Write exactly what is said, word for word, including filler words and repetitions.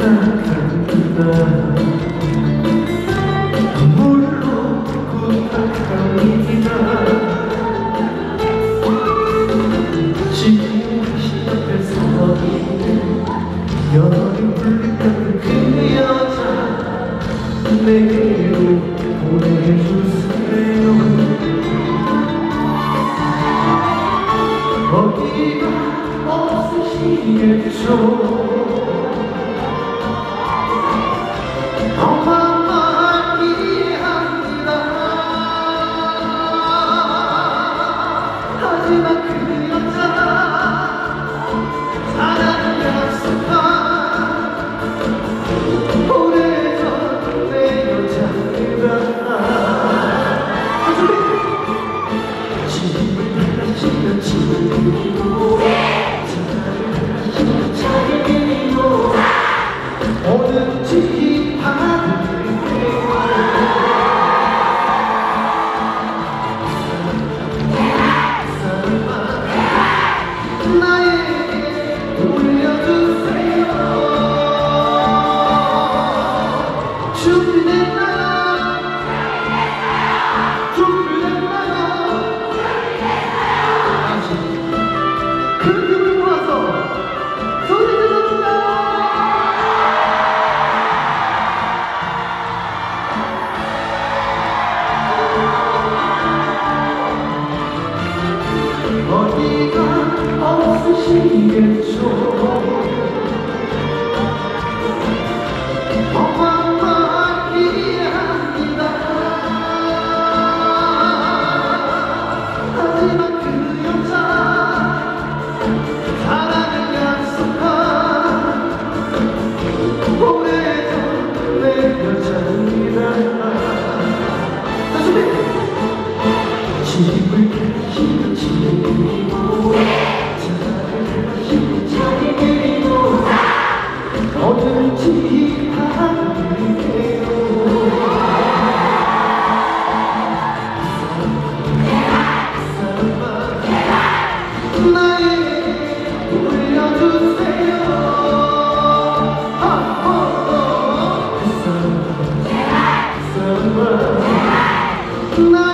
부탁한다. 물론 부탁합니다. 지금 시작할 사업이 여름 불빛 그 여자 내게로 보내주세요. 어디가 없으시겠죠. 엄마만 이해합니다. 하지만 그 여자 사랑을 약속한 오래전 내 여자입니다. 집을 가시면 집을 그리고 차를 차를 그리고 뭐든지 받을게요. 나에게 돌려주세요. 준비됐나요? 준비됐나요? 다시 큰 힘을 모아서 소리 질러주세요. 어디가 없으시겠죠. 엄마만 이해합니다. 하지만 그 여자 사랑을 약속한 오래전 내 여자입니다. 집을 가시면 집을 그리고 차를 가시면 차를 그리고 뭐든지 받을게요. 나에게 돌려주세요. 그 사람 그 사람